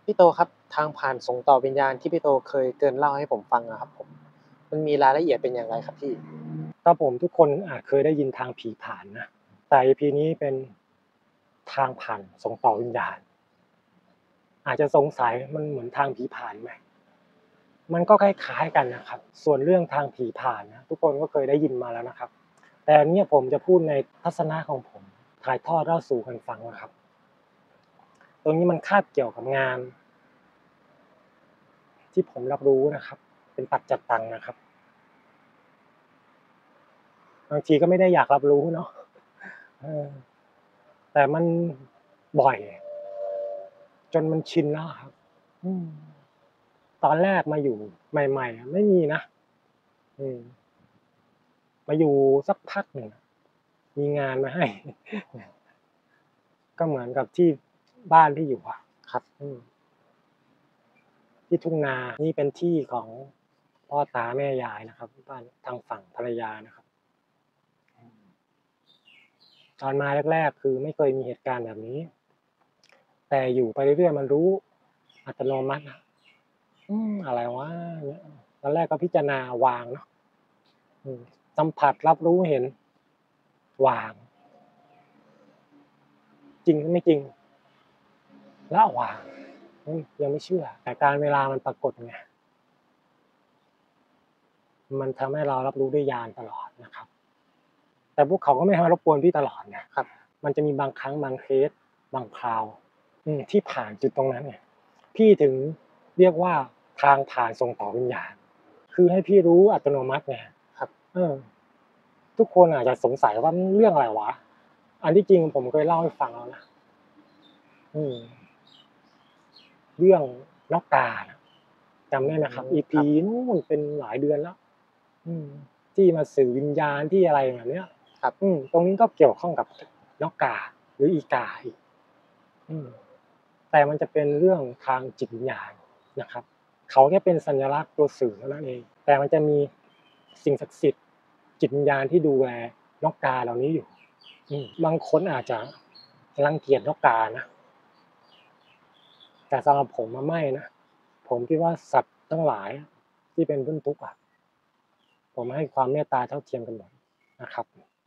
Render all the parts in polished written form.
พี่โตครับทางผ่านส่งต่อวิญญาณที่พี่โตเคยเกริ่นเล่าให้ผมฟังอะครับผมมันมีรายละเอียดเป็นอย่างไรครับพี่ครับผมทุกคนอาจเคยได้ยินทางผีผ่านนะแต่ EP นี้เป็นทางผ่านส่งต่อวิญญาณอาจจะสงสัยมันเหมือนทางผีผ่านไหมมันก็คล้ายๆกันนะครับส่วนเรื่องทางผีผ่านนะทุกคนก็เคยได้ยินมาแล้วนะครับแต่อันเนี้ยผมจะพูดในทัศนะของผมถ่ายทอดเล่าสู่กันฟังนะครับตรงนี้มันคาบเกี่ยวกับงานที่ผมรับรู้นะครับเป็นปัจจตังนะครับบางทีก็ไม่ได้อยากรับรู้เนาะเออแต่มันบ่อยจนมันชินแล้วครับอืม ตอนแรกมาอยู่ใหม่ๆอะไม่มีนะอืมมาอยู่สักพักหนึ่งอะมีงานมาให้ก็เหมือนกับที่บ้านที่อยู่อะครับที่ทุ่งนานี่เป็นที่ของพ่อตาแม่ยายนะครับบ้านทางฝั่งภรรยานะครับตอนมาแรกๆคือไม่เคยมีเหตุการณ์แบบนี้แต่อยู่ไปเรื่อยๆมันรู้อัตโนมัติอะอะไรวะเงี้ยตอนแรกก็พิจารณาวางเนาะสัมผัสรับรู้เห็นวาง จริงหรือไม่จริงละวางยังไม่เชื่อแต่การเวลามันปรากฏไงมันทำให้เรารับรู้ด้วยญาณตลอดนะครับแต่พวกเขาก็ไม่มารบกวนพี่ตลอดนะครับมันจะมีบางครั้งบางเคสบางคราวที่ผ่านจุดตรงนั้นไงพี่ถึงเรียกว่าทางผ่านส่งต่อวิญญาณคือให้พี่รู้อัตโนมัติไงครับทุกคนอาจจะสงสัยว่าเรื่องอะไรวะอันที่จริงผมเคยเล่าให้ฟังแล้วนะอืม เรื่องนกกาจำได้ไหมครับ EP นู่นเป็นหลายเดือนแล้วที่มาสื่อวิญญาณที่อะไรแบบเนี้ยครับตรงนี้ก็เกี่ยวข้องกับนกกาหรืออีกาอีกแต่มันจะเป็นเรื่องทางจิตวิญญาณนะครับเขาแค่เป็นสัญลักษณ์ตัวสื่อเท่านั้นเองแต่มันจะมีสิ่งศักดิ์สิทธิ์จิตวิญญาณที่ดูแลนกกาเหล่านี้อยู่บางคนอาจจะรังเกียจนกกานะแต่สำหรับผมไม่นะผมคิดว่าสัตว์ทั้งหลายที่เป็นทุกข์ผมให้ความเมตตาเท่าเทียมกันหมดนะครับ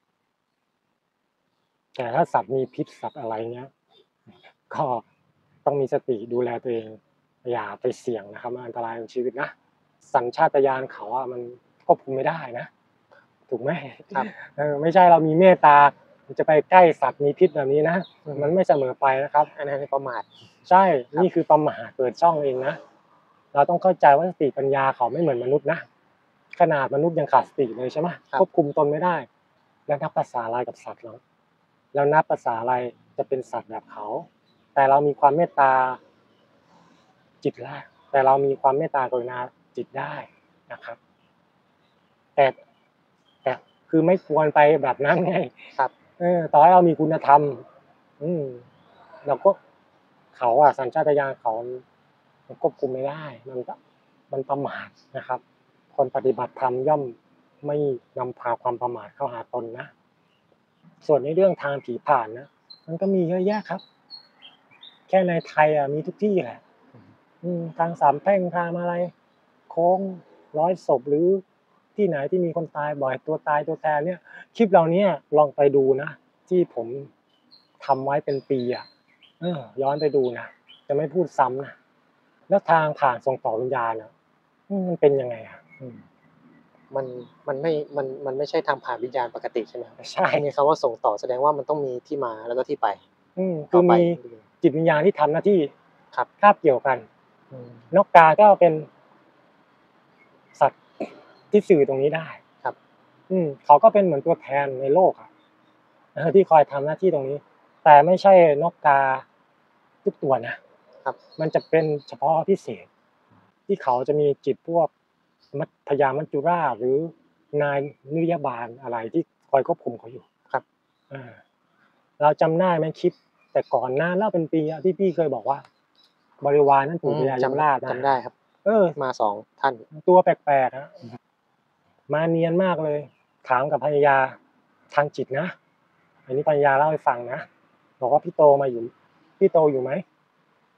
แต่ถ้าสัตว์มีพิษสัตว์อะไรเงี้ยก็ต้องมีสติดูแลตัวเองอย่าไปเสี่ยงนะครับมันอันตรายกับชีวิตนะสัญชาตญาณเขามันควบคุมไม่ได้นะถูกไหมครับไม่ใช่เรามีเมตตาจะไปใกล้สัตว์มีพิษแบบนี้นะมันไม่เสมอไปนะครับอันนั้นประมาทใช่นี่คือประมาทเปิดช่องเองนะเราต้องเข้าใจว่าสติปัญญาเขาไม่เหมือนมนุษย์นะขนาดมนุษย์ยังขาดสติเลยใช่ไหมควบคุมตนไม่ได้แล้วนับภาษาอะไรกับสัตว์แล้วนับภาษาอะไรจะเป็นสัตว์แบบเขาแต่เรามีความเมตตาจิตได้แต่เรามีความเมตตากรุณาจิตได้นะครับแต่แต่คือไม่ควรไปแบบนั้นไงครับต่อให้เรามีคุณธรรมเราก็เขาสัญชาตญาณเขามันควบคุมไม่ได้มันประมาทนะครับคนปฏิบัติธรรมย่อมไม่นำพาความประมาทเข้าหาตนนะส่วนในเรื่องทางผีผ่านนะมันก็มีเยอะแยะครับแค่ในไทยมีทุกที่แหละทางสามแพร่งทางอะไรโค้งร้อยศพหรือที่ไหนที่มีคนตายบ่อยตัวตายตัวแทนเนี่ยคลิปเหล่านี้ลองไปดูนะที่ผมทำไว้เป็นปีย้อนไปดูนะจะไม่พูดซ้ำนะแล้วทางผ่านส่งต่อวิญญาณมันเป็นยังไงมันมันไม่ใช่ทางผ่านวิญญาณปกติใช่ไหมครับใช่มีคำว่าส่งต่อแสดงว่ามันต้องมีที่มาแล้วก็ที่ไปคือมีจิตวิญญาณที่ทำหน้าที่ครับคาบเกี่ยวกันนกกาก็เป็นสัตว์ที่สื่อตรงนี้ได้ครับเขาก็เป็นเหมือนตัวแทนในโลกที่คอยทำหน้าที่ตรงนี้แต่ไม่ใช่นกกาทุกตัวนะครับมันจะเป็นเฉพาะพิเศษที่เขาจะมีจิตพวกพญามัจจุราชหรือนายนิรยาบาลอะไรที่คอยควบคุมเขาอยู่ครับเราจำได้ไหมคลิปแต่ก่อนนานแล้วเป็นปีที่พี่เคยบอกว่าบริวารนั่นปู่พญายมราชจำได้ครับมา2ท่านตัวแปลกๆมาเนียนมากเลยถามกับภรรยาทางจิตนะอันนี้ภรรยาเล่าให้ฟังนะบอกว่าพี่โตอยู่ไหม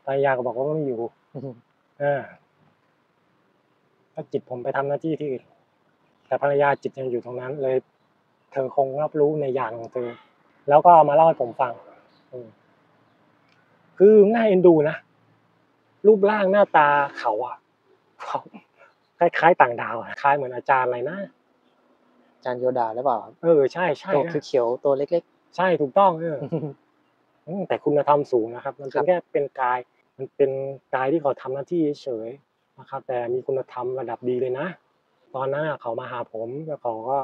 ภรรยาก็บอกว่าไม่อยู่อืมถ้าจิตผมไปทำหน้าที่ที่อื่นแต่ภรรยาจิตยังอยู่ตรงนั้นเลย เธอคงรับรู้ในอย่างของเธอ แล้วก็เอามาเล่าให้ผมฟังคือน่าเอ็นดูนะรูปร่างหน้าตาเขาเขาคล้ายๆต่างดาวคล้ายเหมือนอาจารย์อะไรนะอาจารย์โยดาหรือเปล่าครับใช่ตัวๆนะเขียวๆตัวเล็กใช่ถูกต้องๆแต่คุณธรรมสูงนะครับ มันเป็นแค่เป็นกายมันเป็นกายที่เขาทำหน้าที่เฉยๆนะครับ แต่มีคุณธรรมระดับดีเลยนะ ตอนนั้นเขามาหาผมแล้วเขาก็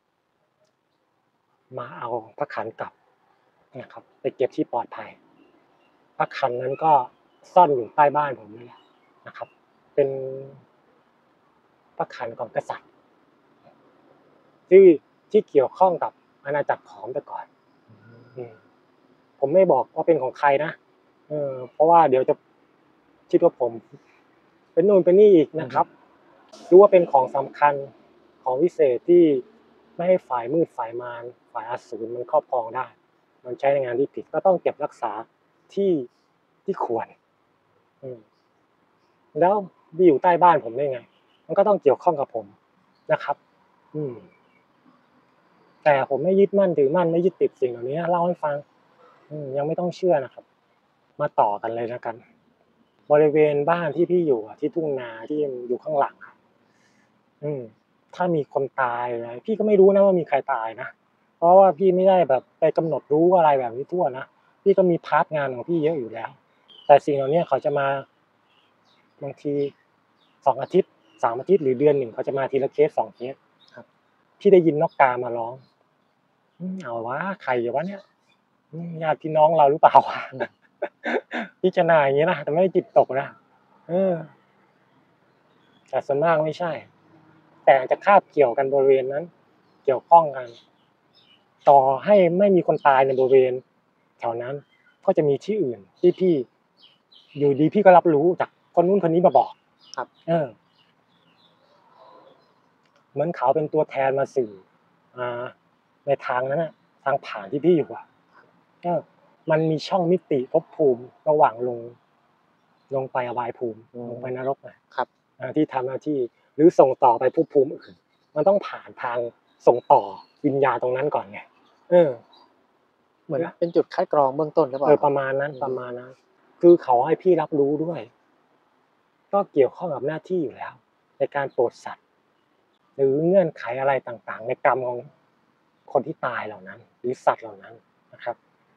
มาเอาพระขันกลับนะครับ ไปเก็บที่ปลอดภัยพระขันนั้นก็ซ่อนอยู่ใต้บ้านผมนี่แหละนะครับ เป็นพระขันของกษัตริย์ที่เกี่ยวข้องกับอาณาจักรขอมแต่ก่อนผมไม่บอกว่าเป็นของใครนะเพราะว่าเดี๋ยวจะคิดว่าผมเป็นนู่นเป็นนี่อีกนะครับรู้ว่าเป็นของสำคัญของวิเศษที่ไม่ให้ฝ่ายมืดฝ่ายมารฝ่ายอสูรมันครอบครองได้มันใช้ในงานที่ผิดก็ต้องเก็บรักษาที่ควรแล้วไปอยู่ใต้บ้านผมได้ไงมันก็ต้องเกี่ยวข้องกับผมนะครับแต่ผมไม่ยึดมั่นถือมั่นไม่ยึดติดสิ่งเหล่านี้เล่าให้ฟังยังไม่ต้องเชื่อนะครับมาต่อกันเลยแล้วกันบริเวณบ้านที่พี่อยู่ที่ทุ่งนาที่อยู่ข้างหลังถ้ามีคนตายอะไรพี่ก็ไม่รู้นะว่ามีใครตายนะเพราะว่าพี่ไม่ได้แบบไปกำหนดรู้อะไรแบบนี้ทั่วนะพี่ก็มีพาร์ทงานของพี่เยอะอยู่แล้วแต่สิ่งเหล่านี้เขาจะมาบางที2 อาทิตย์3 อาทิตย์หรือเดือนหนึ่งเขาจะมาทีละเคส2 เคสครับพี่ได้ยินนกกามาร้องเอาวะใครวะเนี่ยญาติพี่น้องเราหรือเปล่าวะพิจารณาอย่างนี้นะแต่ไม่ได้จิตตกนะแต่ส่วนมากไม่ใช่แต่จะคาบเกี่ยวกันบริเวณนั้นเกี่ยวข้องกันต่อให้ไม่มีคนตายในบริเวณแถวนั้นก็จะมีที่อื่นที่พี่อยู่ดีพี่ก็รับรู้จากคนนู้นคนนี้มาบอกครับเหมือนเขาเป็นตัวแทนมาสื่อในทางนั้นทางผ่านที่พี่อยู่มันมีช่องมิติภพภูมิระหว่างลงไปอบายภูมิลงไปนรกนะครับที่ทำหน้าที่หรือส่งต่อไปภพภูมิอื่นมันต้องผ่านทางส่งต่อวิญญาณตรงนั้นก่อนไงเหมือนเป็นจุดคัดกรองเบื้องต้นหรือเปล่าประมาณนั้นคือเขาให้พี่รับรู้ด้วยก็เกี่ยวข้องกับหน้าที่อยู่แล้วในการโปรดสัตว์หรือเงื่อนไขอะไรต่างๆในกรรมของคนที่ตายเหล่านั้นหรือสัตว์เหล่านั้นนะครับ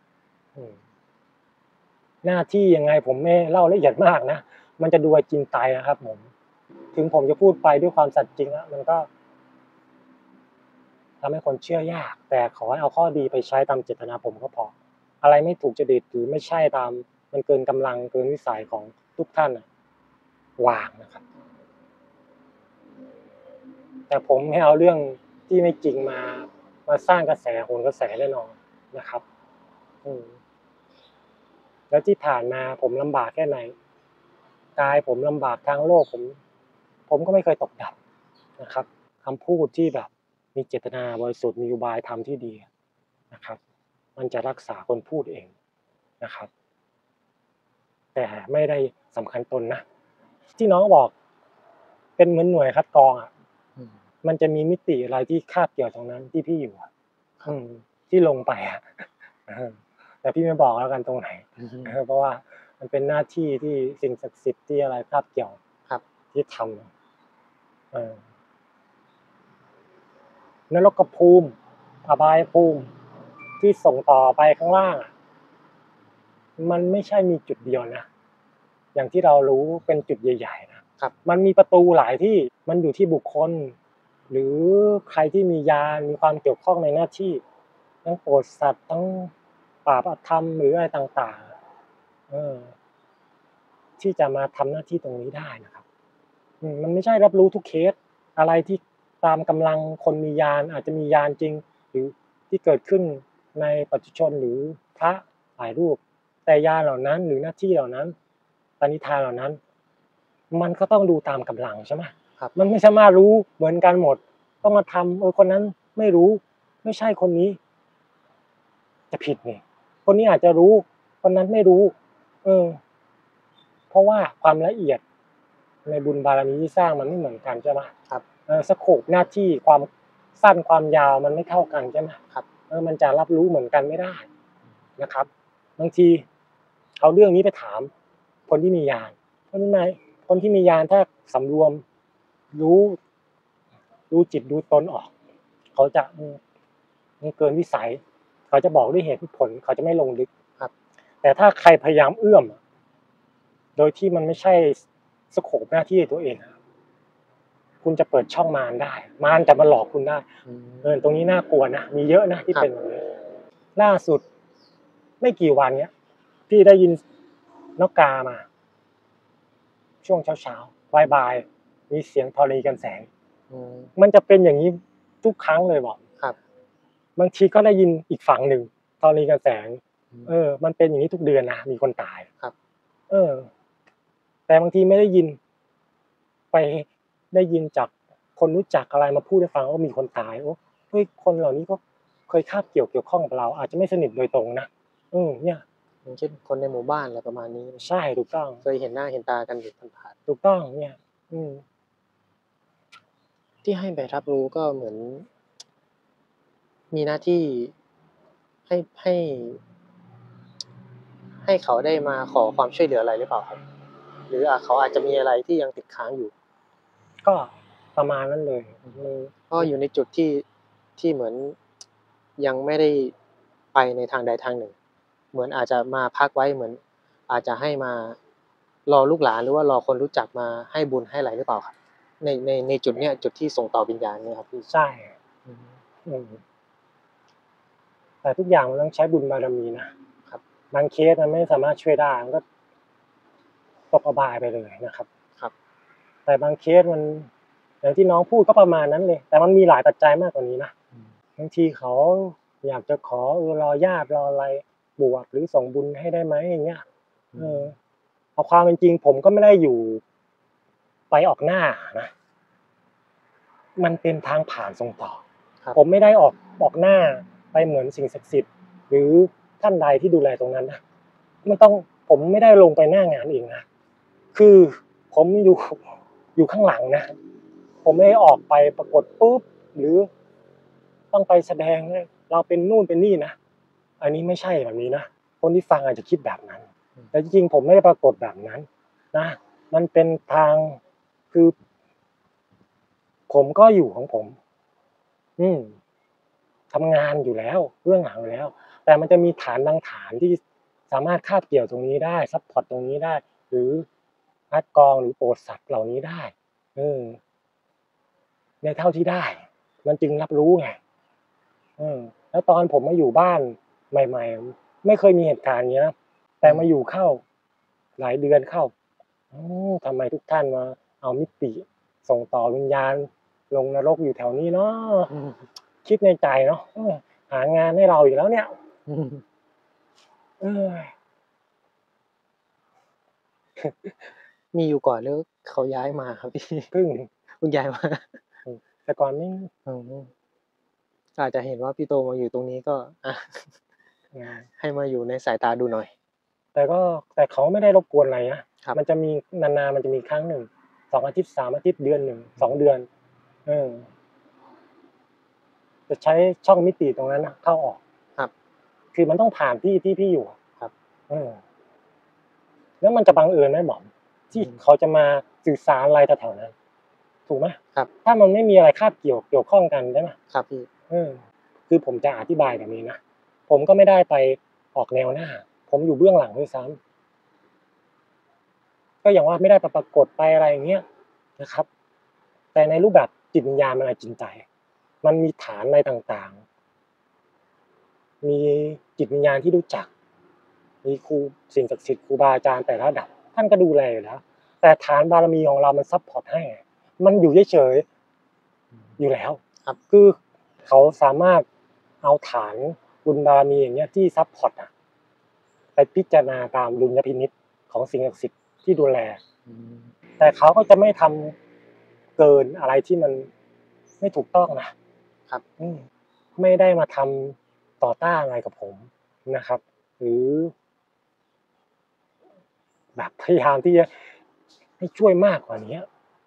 หน้าที่ยังไงผมไม่เล่าละเอียดมากนะมันจะดูกินตายนะครับผมถึงผมจะพูดไปด้วยความสัตย์จริงแล้วมันก็ทำให้คนเชื่อยากแต่ขอให้เอาข้อดีไปใช้ตามเจตนาผมก็พออะไรไม่ถูกจริตหรือไม่ใช่ตามมันเกินกำลังเกินวิสัยของทุกท่านวางนะครับแต่ผมไม่เอาเรื่องที่ไม่จริงมาสร้างกระแสโหนกระแสแน่นอนนะครับแล้วที่ผ่านมาผมลำบากแค่ไหนกายผมลำบากทางโลกผมก็ไม่เคยตกดับนะครับคำพูดที่แบบมีเจตนาบริสุทธิ์มีอุบายธรรมที่ดีนะครับมันจะรักษาคนพูดเองนะครับแต่ไม่ได้สำคัญตนนะที่น้องบอกเป็นเหมือนหน่วยคัดกรองมันจะมีมิติอะไรที่คาบเกี่ยวตรงนั้นที่พี่อยู่ที่ลงไปแต่พี่ไม่บอกแล้วกันตรงไหนเพราะว่ามันเป็นหน้าที่ที่สิ่งศักดิ์สิทธิ์ที่อะไรคาบเกี่ยวครับที่ทำนรกภูมิอบายภูมิที่ส่งต่อไปข้างล่างมันไม่ใช่มีจุดเดียวนะอย่างที่เรารู้เป็นจุดใหญ่ๆนะครับมันมีประตูหลายที่มันอยู่ที่บุคคลหรือใครที่มีญาณมีความเกี่ยวข้องในหน้าที่ทั้งโปรดสัตว์ทั้งปราบอธรรมหรืออะไรต่างๆที่จะมาทำหน้าที่ตรงนี้ได้นะครับมันไม่ใช่รับรู้ทุกเคสอะไรที่ตามกำลังคนมีญาณอาจจะมีญาณจริงหรือที่เกิดขึ้นในปัจจุชนหรือพระหลายรูปแต่ญาณเหล่านั้นหรือหน้าที่เหล่านั้นปณิธานเหล่านั้นมันก็ต้องดูตามกำลังใช่ไหมครับมันไม่สามารถรู้เหมือนกันหมดต้องมาทำคนนั้นไม่รู้ไม่ใช่คนนี้จะผิดนี่คนนี้อาจจะรู้คนนั้นไม่รู้เพราะว่าความละเอียดในบุญบารมีที่สร้างมันไม่เหมือนกันใช่ไหมครับสโคปหน้าที่ความสั้นความยาวมันไม่เท่ากันใช่ไหมครับมันจะรับรู้เหมือนกันไม่ได้นะครับบางทีเอาเรื่องนี้ไปถามคนที่มีญาณคนที่มีญาณถ้าสำรวมรู้จิตดูตนออกเขาจะมันเกินวิสัยเขาจะบอกด้วยเหตุผลเขาจะไม่ลงลึกครับแต่ถ้าใครพยายามเอื้อมโดยที่มันไม่ใช่สโคปหน้าที่ตัวเองคุณจะเปิดช่องมารได้มารจะมาหลอกคุณได้ตรงนี้น่ากลัวนะมีเยอะนะที่เป็นแบบนี้ล่าสุดไม่กี่วันเนี้ยพี่ได้ยินนกกามาช่วงเช้าบ่ายมีเสียงธรณีกันแสงมันจะเป็นอย่างนี้ทุกครั้งเลยบอกครับบางทีก็ได้ยินอีกฝั่งหนึ่งธรณีกันแสงมันเป็นอย่างนี้ทุกเดือนนะมีคนตายครับแต่บางทีไม่ได้ยินไปได้ยินจากคนรู้จักอะไรมาพูดให้ฟังว่ามีคนตายโอ้เฮ้ยคนเหล่านี้ก็เคยคาบเกี่ยวข้องกับเราอาจจะไม่สนิทโดยตรงนะเนี่ยอย่างเช่นคนในหมู่บ้านอะไรประมาณนี้ใช่ถูกต้องเคยเห็นหน้าเห็นตากันอยู่ผ่านๆถูกต้องเนี่ยๆที่ให้ไปรับรู้ก็เหมือนมีหน้าที่ให้ให้ให้เขาได้มาขอความช่วยเหลืออะไรหรือเปล่าครับหรือเขาอาจจะมีอะไรที่ยังติดค้างอยู่ก็ประมาณนั้นเลยก็อยู่ในจุดที่เหมือนยังไม่ได้ไปในทางใดทางหนึ่งเหมือนอาจจะมาพักไว้เหมือนอาจจะให้มารอลูกหลานหรือว่ารอคนรู้จักมาให้บุญให้อะไรหรือเปล่าครับในจุดเนี้ยจุดที่ส่งต่อวิญญาณเนี่ยครับพี่ใช่แต่ทุกอย่างมันต้องใช้บุญบารมีนะครับบางเคสมันไม่สามารถช่วยได้มันก็ตกอบายไปเลยนะครับครับแต่บางเคสมันอย่างที่น้องพูดก็ประมาณนั้นเลยแต่มันมีหลายปัจจัยมากกว่านี้นะบางทีเขาอยากจะขอรอญาติรออะไรบวชหรือส่งบุญให้ได้ไหมอย่างเงี้ยเอาความเป็นจริงผมก็ไม่ได้อยู่ไปออกหน้านะมันเป็นทางผ่านส่งต่อผมไม่ได้ออกหน้าไปเหมือนสิ่งศักดิ์สิทธิ์หรือท่านใดที่ดูแลตรงนั้นนะไม่ต้องผมไม่ได้ลงไปหน้างานเองนะคือผมอยู่ข้างหลังนะผมไม่ได้ออกไปปรากฏปุ๊บหรือต้องไปแสดงเราเป็นนู่นเป็นนี่นะอันนี้ไม่ใช่แบบนี้นะคนที่ฟังอาจจะคิดแบบนั้นแต่จริงๆผมไม่ได้ปรากฏแบบนั้นนะมันเป็นทางคือผมก็อยู่ของผมทำงานอยู่แล้วเบื้องหลังอยู่แล้วแต่มันจะมีฐานบางฐานที่สามารถคาบเกี่ยวตรงนี้ได้ซัปพอร์ตตรงนี้ได้หรือคัดกรองหรือโปรดสัตว์เหล่านี้ได้ในเท่าที่ได้มันจึงรับรู้ไงแล้วตอนผมมาอยู่บ้านใหม่ๆไม่เคยมีเหตุการณ์อย่างนี้นะแต่มาอยู่เข้าหลายเดือนเข้าทำไมทุกท่านมาเอามิติส่งต่อวิญญาณลงนรกอยู่แถวนี้เนาะคิดในใจเนาะหางานให้เราอีกแล้วเนี่ยมีอยู่ก่อนหรือเขาย้ายมาครับพี่เพิ่งย้ายมาแต่ก่อนไม่อาจจะเห็นว่าพี่โตมาอยู่ตรงนี้ก็ให้มาอยู่ในสายตาดูหน่อยแต่เขาไม่ได้รบกวนอะไรนะมันจะมีนานๆมันจะมีครั้งหนึ่ง2อาทิตย์3อาทิตย์เดือนหนึ่ง2เดือนจะใช้ช่องมิติตรงนั้นเข้าออกครับคือมันต้องผ่านที่พี่อยู่ครับแล้วมันจะบังเอิญไหมหม่อมที่เขาจะมาสื่อสารอะไรแถวๆนั้นถูกไหมครับถ้ามันไม่มีอะไรคาบเกี่ยวข้องกันใช่ไหมครับพี่คือผมจะอธิบายแบบนี้นะผมก็ไม่ได้ไปออกแนวหน้าผมอยู่เบื้องหลังด้วยซ้ำก็อย่างว่าไม่ได้ปรากฏไปอะไรอย่างเงี้ยนะครับแต่ในรูปแบบจิตวิญญาณมันอะไรจริงใจมันมีฐานอะไรต่างๆมีจิตวิญญาณที่รู้จักมีครูสิ่งศักดิ์สิทธิ์ครูบาอาจารย์แต่ละระดับท่านก็ดูแลอยู่แล้วแต่ฐานบารมีของเรามันซัปพอร์ตให้มันอยู่เฉยๆอยู่แล้วครับคือเขาสามารถเอาฐานบุญบารมีอย่างเงี้ยที่ซัปพอร์ตไปพิจารณาตามดุลยพินิจของสิ่งศักดิ์สิทธิ์ที่ดูแลแต่เขาก็จะไม่ทำเกินอะไรที่มันไม่ถูกต้องนะครับไม่ได้มาทำต่อต้านอะไรกับผมนะครับหรือแแบบพยายามที่จะให้ช่วยมากกว่านี้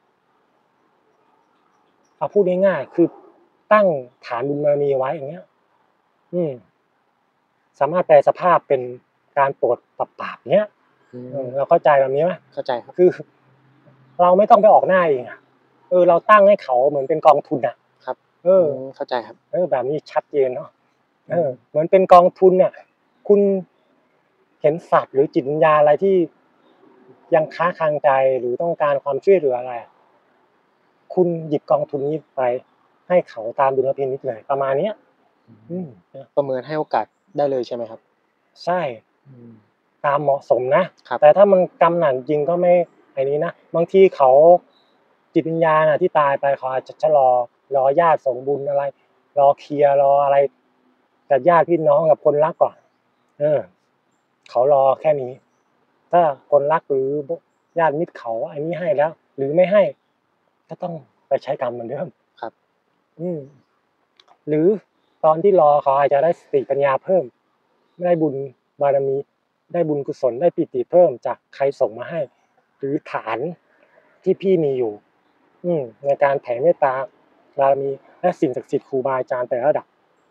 เอาพูดง่ายๆคือตั้งฐานบุญบารมีไว้อย่างเงี้ยอืมสามารถแปลสภาพเป็นการโปรดปรับเนี้ยเราเข้าใจแบบนี้ไหมเข้าใจครับคือเราไม่ต้องไปออกหน้าเองเราตั้งให้เขาเหมือนเป็นกองทุนครับเข้าใจครับแบบนี้ชัดเจนเนาะเหมือนเป็นกองทุนเนี่ยคุณเห็นสัตว์หรือจิตวิญญาณอะไรที่ยังค้าคางใจหรือต้องการความช่วยเหลืออะไรคุณหยิบกองทุนนี้ไปให้เขาตามดุลพินิจเลยประมาณเนี้ยประเมินให้โอกาสได้เลยใช่ไหมครับใช่ตามเหมาะสมนะครับแต่ถ้ามันกำหนัดจริงก็ไม่ไอ้นี้นะบางทีเขาจิตวิญญาณที่ตายไปเขาอาจจะชะรอญาติส่งบุญอะไรรอเคลียร์รออะไรกับญาติพี่น้องกับคนรักก่อนเขารอแค่นี้ถ้าคนรักหรือญาติมิตรเขาอันนี้ให้แล้วหรือไม่ให้ก็ต้องไปใช้กรรมเหมือนเดิมครับหรือตอนที่รอเขาอาจจะได้สติปัญญาเพิ่มได้บุญบารมีได้บุญกุศลได้ปิติเพิ่มจากใครส่งมาให้หรือฐานที่พี่มีอยู่ในการแผ่เมตตาบารมีและสิ่งศักดิ์สิทธิ์ครูบาอาจารย์แต่ละระดับ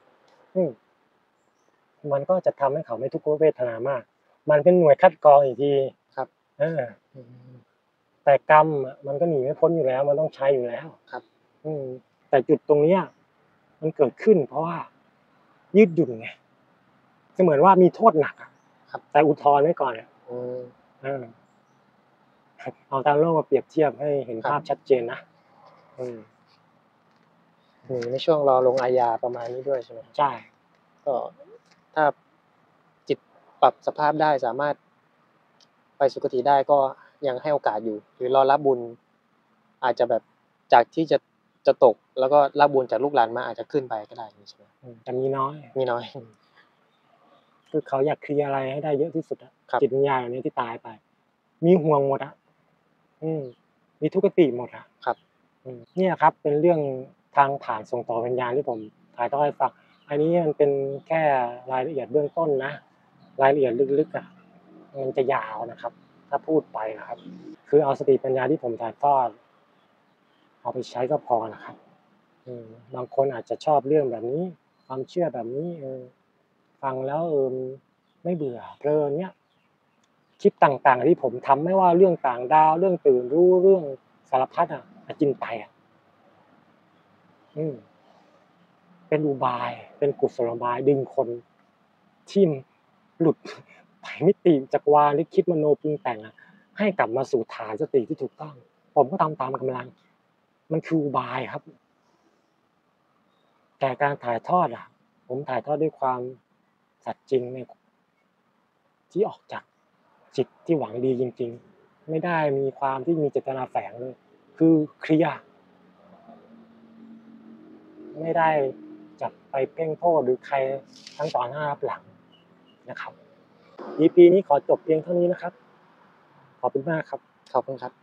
มันก็จะทำให้เขาไม่ทุกขเวทนามากมันเป็นหน่วยคัดกรองอีกทีครับแต่กรรมมันก็หนีไม่พ้นอยู่แล้วมันต้องใช้อยู่แล้วครับแต่จุดตรงนี้มันเกิดขึ้นเพราะว่ายืดหยุ่นไงเหมือนว่ามีโทษหนักครับแต่อุทธรณ์ไว้ก่อนเอาตามโลกมาเปรียบเทียบให้เห็นภาพชัดเจนนะในช่วงรอลงอาญาประมาณนี้ด้วยใช่ไหมใช่ก็ถ้าจิตปรับสภาพได้สามารถไปสุคติได้ก็ยังให้โอกาสอยู่หรือรอรับบุญอาจจะแบบจากที่จะตกแล้วก็รับบุญจากลูกหลานมาอาจจะขึ้นไปก็ได้ใช่ไหมแต่มีน้อยคือเขาอยากเคลียร์อะไรให้ได้เยอะที่สุดจิตวิญญาณนี้ที่ตายไปมีห่วงหมดมีทุกขติหมดครับเนี่ยครับเป็นเรื่องทางผ่านส่งต่อวิญญาณที่ผมถ่ายทอดให้ฟังอันนี้มันเป็นแค่รายละเอียดเบื้องต้นนะรายละเอียดลึกๆมันจะยาวนะครับถ้าพูดไปนะครับคือเอาสติปัญญาที่ผมถ่ายทอดเอาไปใช้ก็พอนะครับบางคนอาจจะชอบเรื่องแบบนี้ความเชื่อแบบนี้ฟังแล้วไม่เบื่อเพลินเนี้ยคลิปต่างๆที่ผมทำไม่ว่าเรื่องต่างดาวเรื่องตื่นรู้เรื่องสารพัดอาจินไตเป็นอุบายเป็นกุศโลบายดึงคนที่หลุดไปมิติจักรวาลหรือคิดมโนปรุงแต่งให้กลับมาสู่ฐานสติที่ถูกต้องผมก็ทำตามกำลังมันคืออุบายครับแต่การถ่ายทอดผมถ่ายทอดด้วยความสัตย์จริงในที่ออกจากจิตที่หวังดีจริงๆไม่ได้มีความที่มีเจตนาแฝงเลยคือเคลียร์ไม่ได้จับไปเพ่งโทษหรือใครทั้งต่อหน้ารับหลังนะครับ EP นี้ขอจบเพียงเท่านี้นะครับขอบคุณมากครับขอบคุณครับ